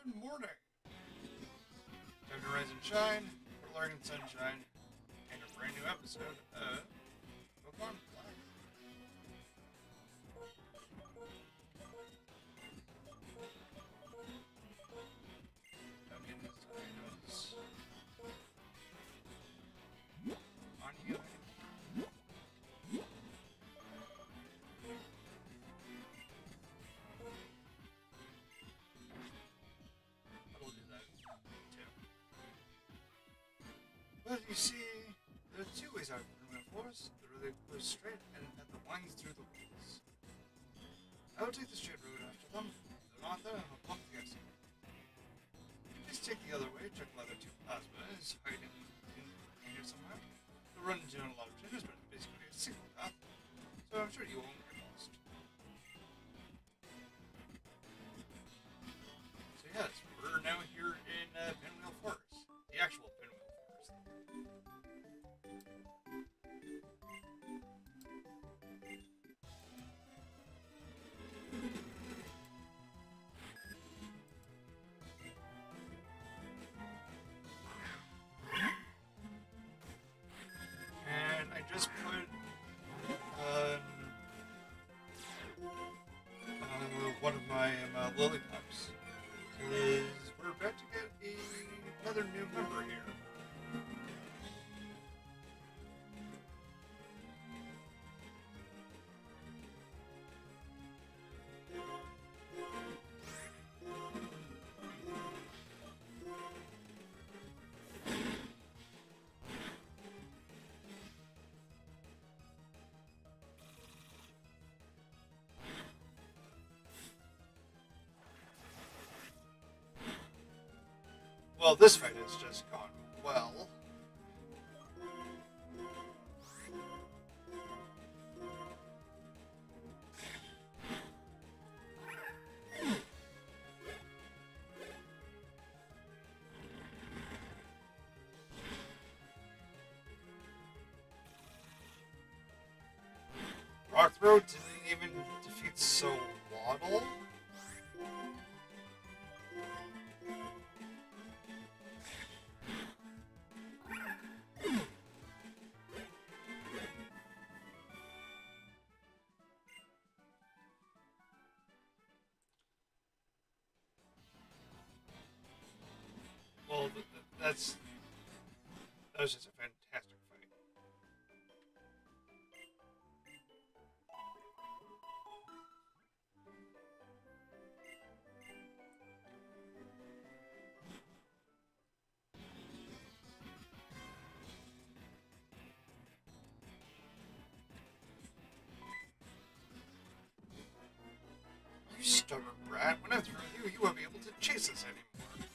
morning. Time to rise and shine, for learning sunshine, and a brand new episode of Pokemon Black. Don't get these items on you anymore. I will do that too. But you see, there are two ways out of the Pinwheel Forest. The road that goes straight and that that winds through the woods. I will take the straight road after them. If they're not there, I'll bump the guessing. Please take the other way, check whether two plasma is hiding in here somewhere. The run into a lot of changes, but it's basically a single path, so I'm sure you won't get lost. So yes, we're now here in Pinwheel Forest. The actual Pinwheel Forest. And I just put one of my lollipops, because we're about to get another new member here. Well, this fight has just gone well. Rock Throw didn't even defeat Waddle. Well, that was just a fantastic fight. You stubborn brat! When I'm through with you, you won't be able to chase us anymore.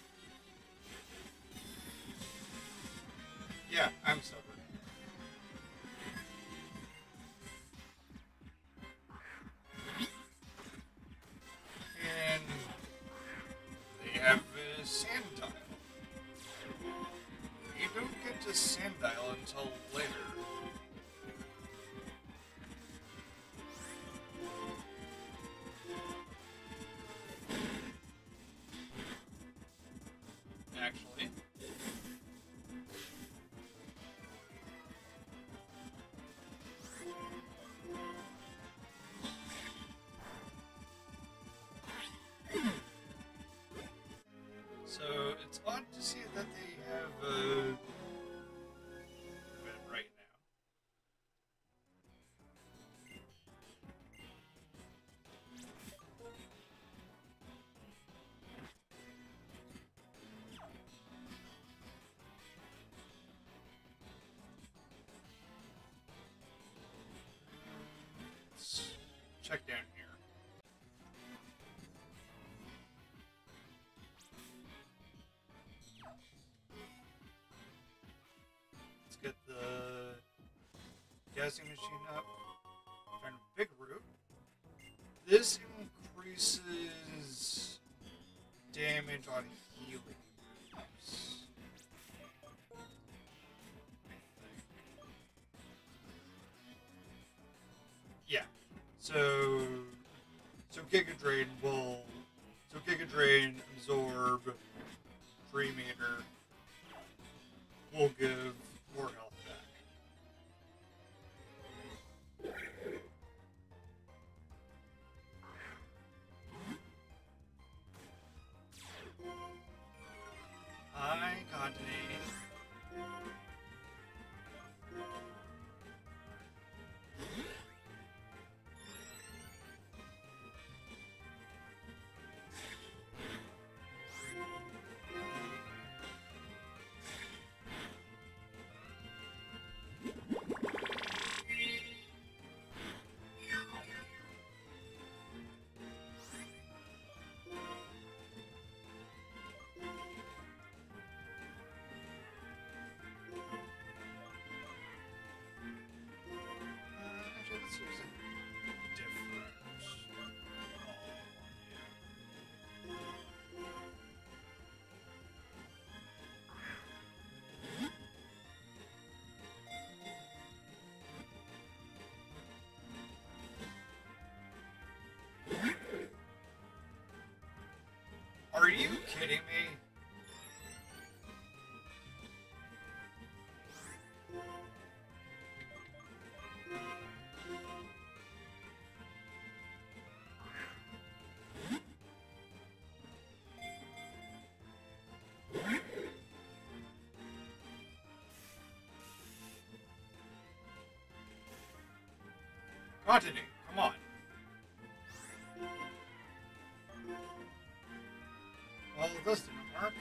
Yeah, I'm stubborn. And they have a Sandile. You don't get to Sandile until later. Actually. So it's odd to see that they have right now. Let's check down here. Get the gassing machine up. Find a big root. This increases damage on healing moves. Yeah. So Giga Drain will So Giga Drain, Absorb, Dream Eater will give more health back. Hi, Continy. Actually, let's use a different. Are you kidding me? Continue, come on. Well, this didn't work.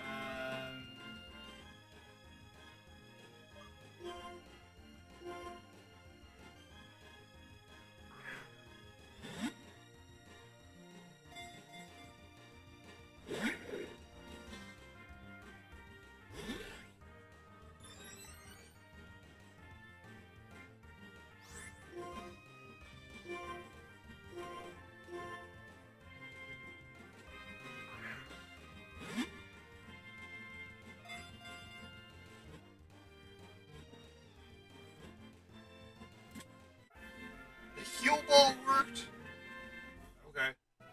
The heal ball worked? Okay.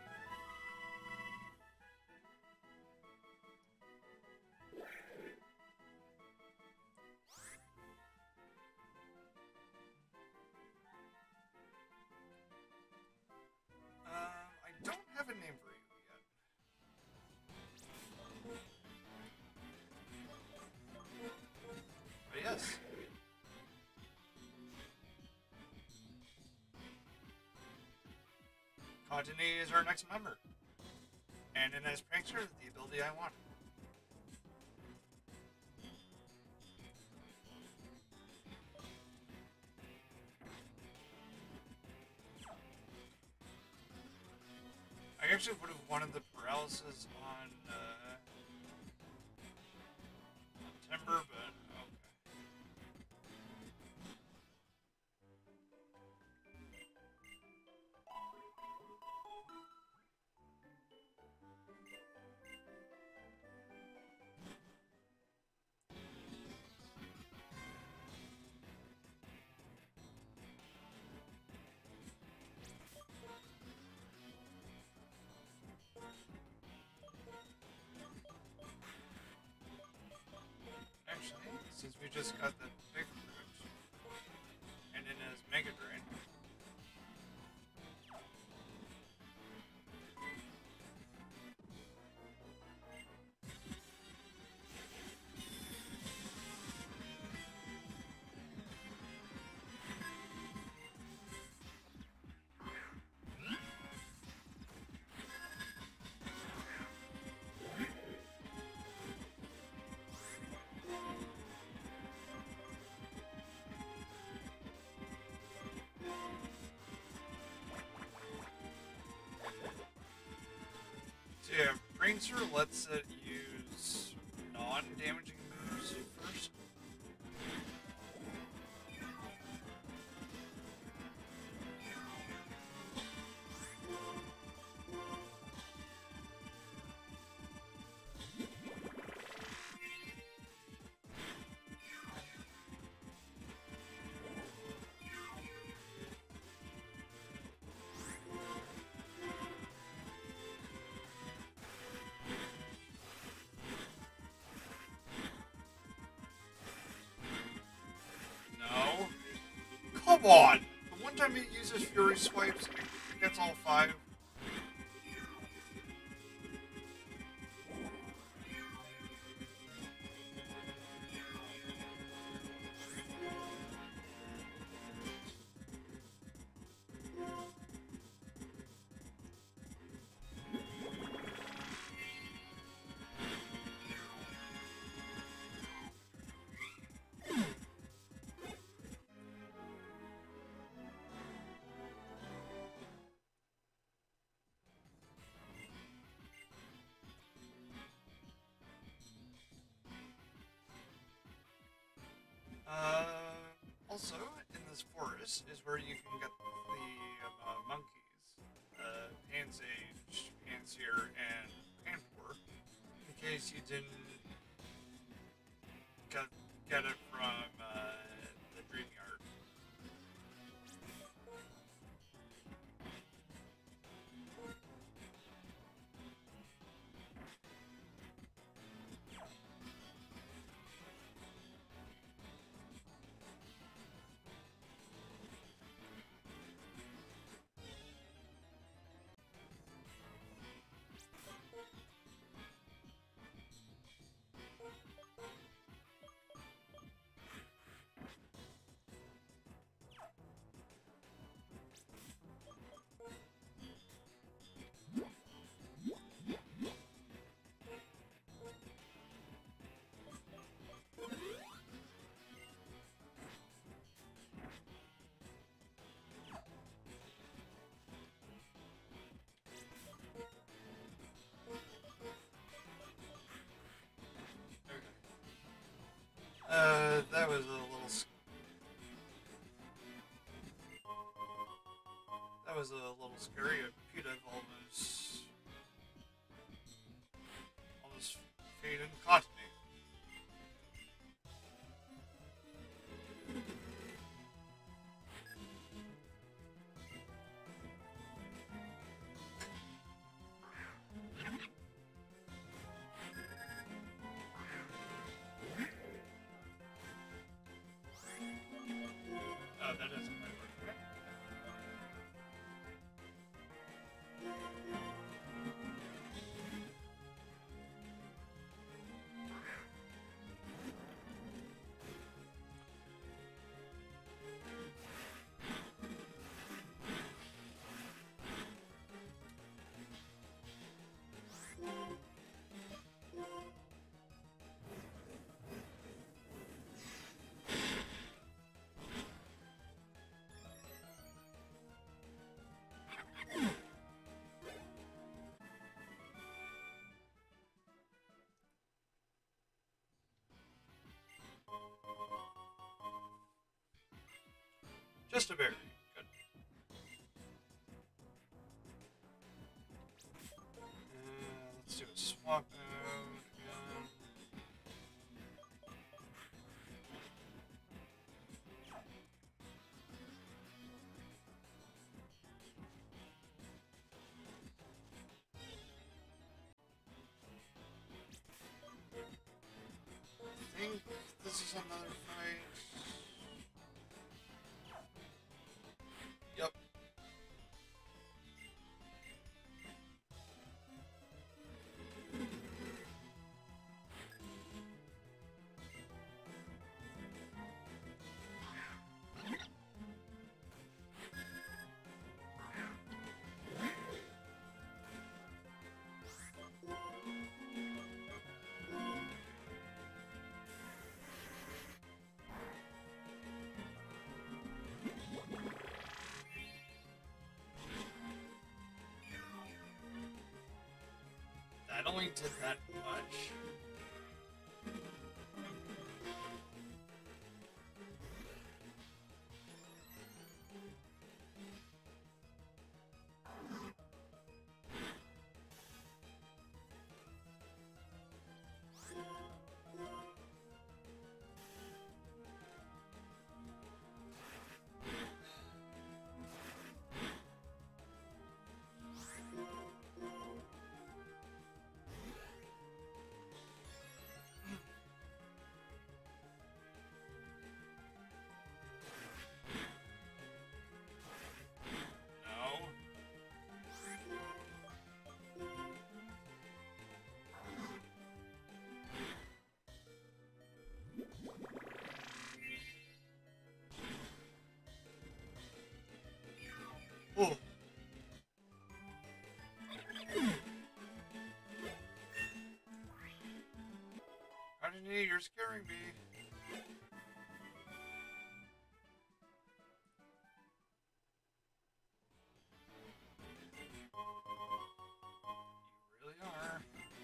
I don't have a name for you yet. But yes. Continue is our next member. And in as Prankster, the ability I want. I actually would have wanted the paralysis on Timber, but okay. Actually, since we just got the big fruit, and it has Mega Drain. So yeah, Prankster lets it use non-damaging moves first. on! The one time he uses Fury Swipes, he gets all 5. Also, in this forest is where you can get the monkeys. Pansage, Panseer, and Panpour. In case you didn't get it from the Dream Yard. That was a little. That was a little scary. Peter almost faded and caught me. That isn't my work. Just a berry. Good. Let's do a swap out again. I think this is another fight. Yep. That only did that much. Destiny, you're scaring me. You really are.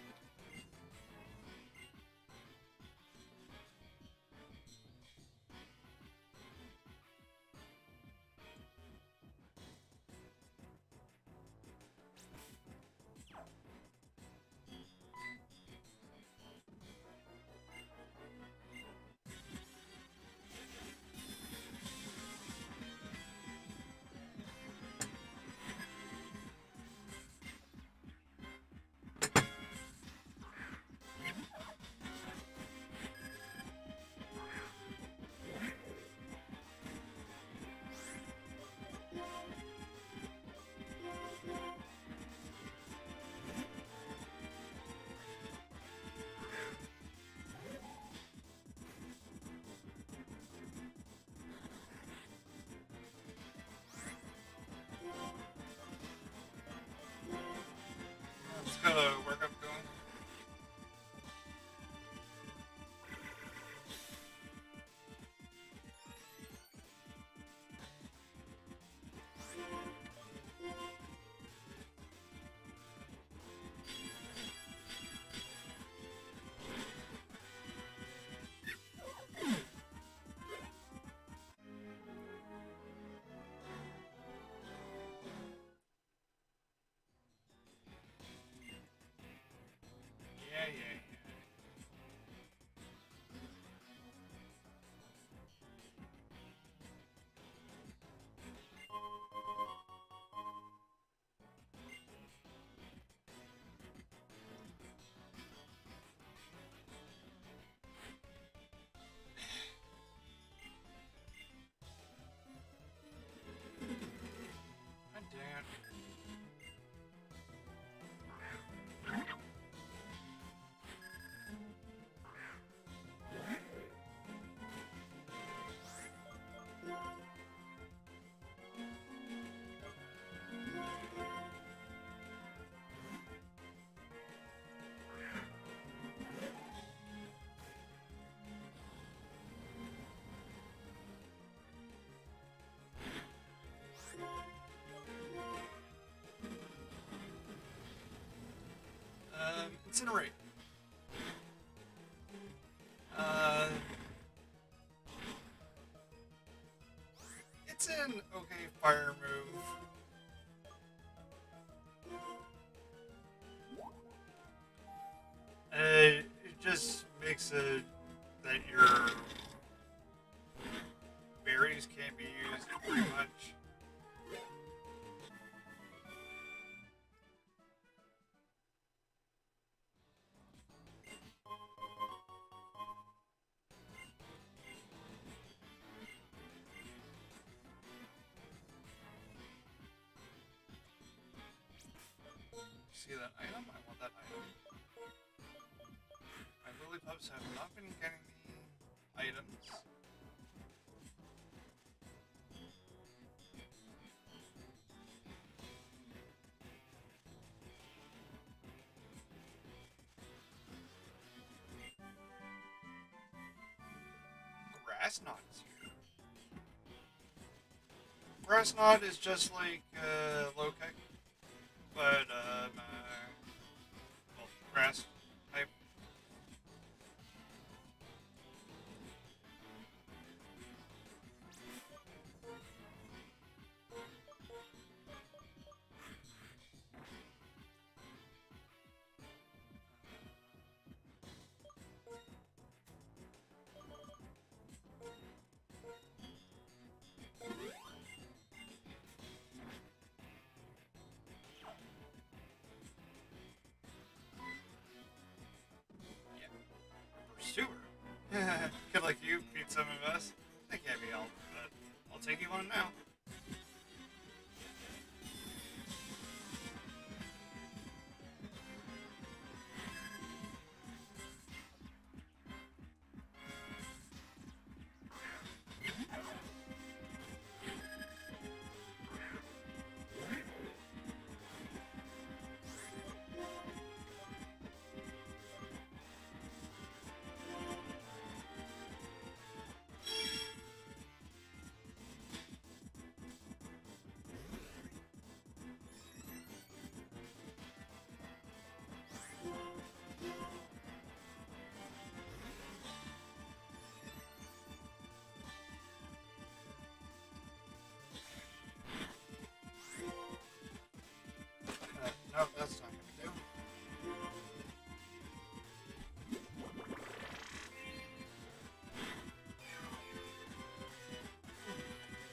Let's go to work I'm doing. Yeah. God damn. Incinerate. It's an okay fire move. It just makes it that your berries can't be used pretty much. See that item? I want that item. My lily pups have not been getting the items. Grass knot is here. Grass knot is just like low kick, but well, grass type. Pursuer. Could like you beat some of us. That can't be helped, but I'll take you on now.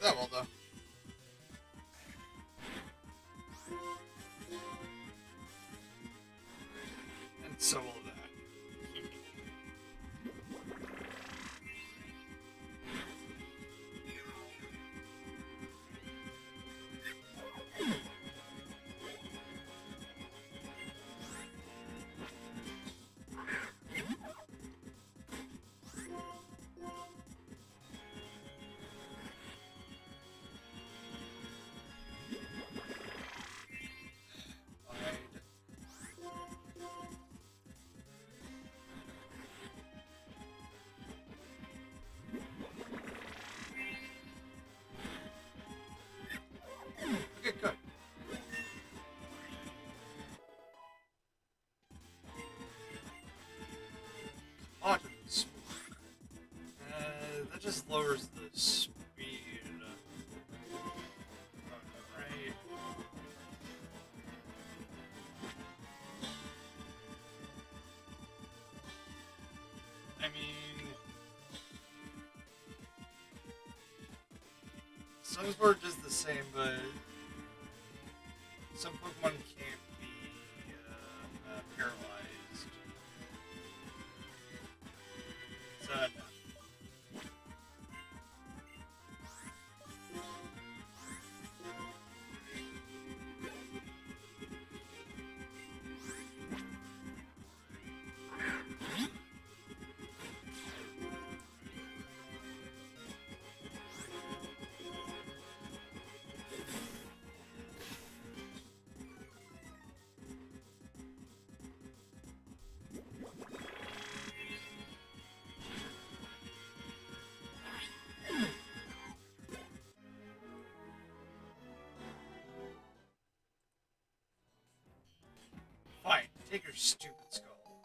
That will though. And so will that. Okay, good. Buttons. That just lowers the speed. Right. I mean, some were just the same, but some Pokemon can't be paralyzed. So, no. Fine, take your stupid skull.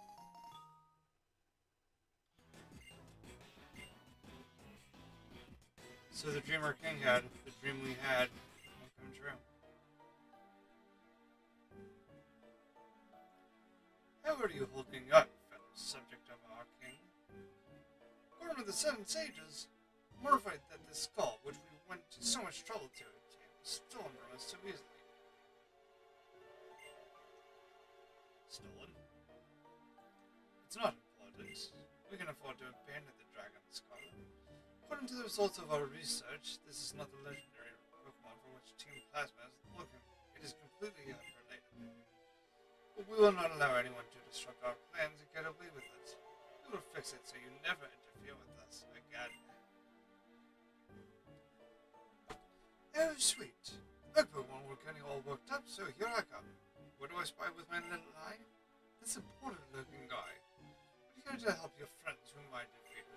So the dream our king had, the dream we had, won't come true. How are you holding up, fellow subject of our king? According to the seven sages, mortified that this skull, which we went to so much trouble to obtain, was stolen from us so easily. Stolen? It's not important. We can afford to abandon the dragon's skull. According to the results of our research, this is not the legendary Pokemon for which Team Plasma is looking. It is completely unrelated. But we will not allow anyone to disrupt our plans and get away with it. We will fix it so you never interfere with us again. Oh, sweet. Bug Pokemon were getting all worked up, so here I come. What do I spy with my little eye? This important-looking guy. What are you going to help your friends whom I defeated?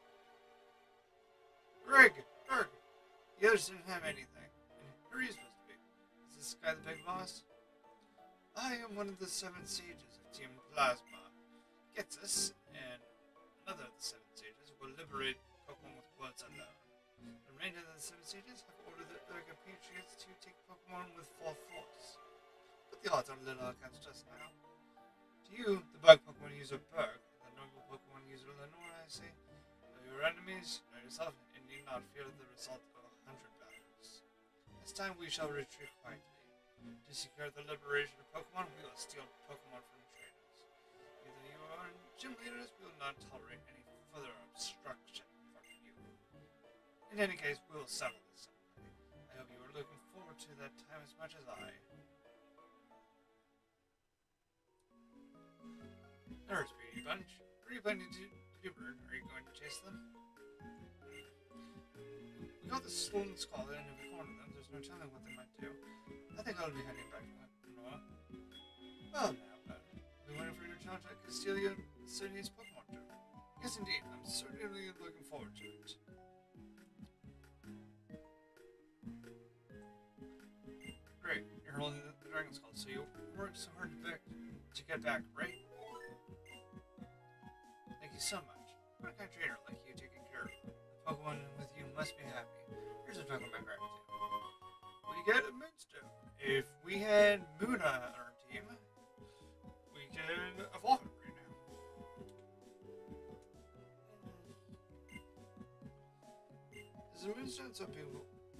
Greg! Berg! The others didn't have anything. And who are you supposed to be? Is this guy the big boss? I am one of the seven sages of Team Plasma. Gets us, and another of the seven sages will liberate Pokemon with words alone. The remainder of the seven sages have ordered their compatriots to take Pokemon with full force. But the odds are little against us now. To you, the bug Pokemon user Berg, and the normal Pokemon user Lenore, I say, know your enemies, know yourself, and need not fear the result of 100 battles. This time we shall retreat quietly. To secure the liberation of Pokemon, we will steal Pokemon from trainers. Either you or gym leaders, we will not tolerate any further obstruction from you. In any case, we will settle this someday. I hope you are looking forward to that time as much as I. There's Beauty Bunch. What are you planning to do, Bird? Are you going to chase them? We got the stolen skull, and if we corner them, there's no telling what they might do. I think I'll be heading back to Noah. Well, now, Bud. I've been waiting for your challenge at Castelia City's Pokemon Tour. Yes, indeed. I'm certainly looking forward to it. Great. You're holding the Dragon Skull, so you worked so hard to get back, right? Thank you so much. What a kind trainer like you taking care of the Pokemon with you must be happy. Here's a token of my gratitude. We get a Moonstone. If we had Moona on our team, we could evolve it right now. Is a Moonstone something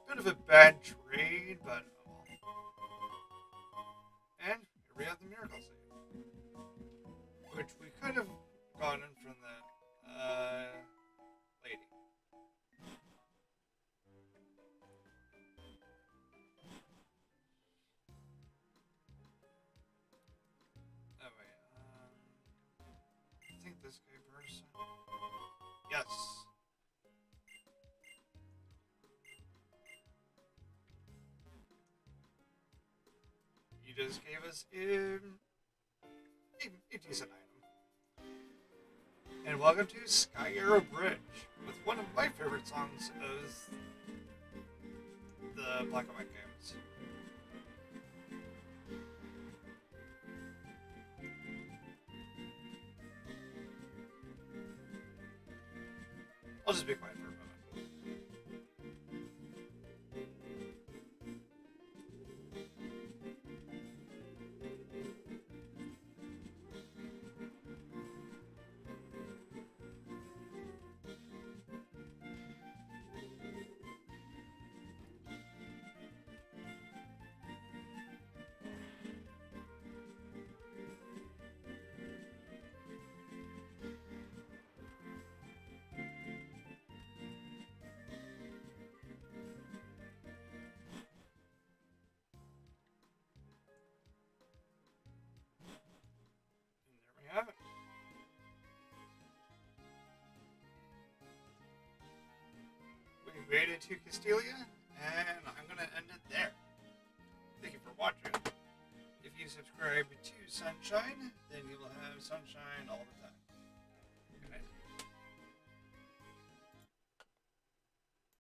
Bit of a bad trade, but oh well. And here we have the miracle save, which we could have gotten from the lady. Oh wait, I think this guy person. Yes. You just gave us a decent item. And welcome to Sky Arrow Bridge, with one of my favorite songs of the Black and White games. I'll just be quiet for a moment. And there we have it. We made it to Castelia, and I'm going to end it there. Thank you for watching. If you subscribe to Sunshine, then you will have sunshine all the time.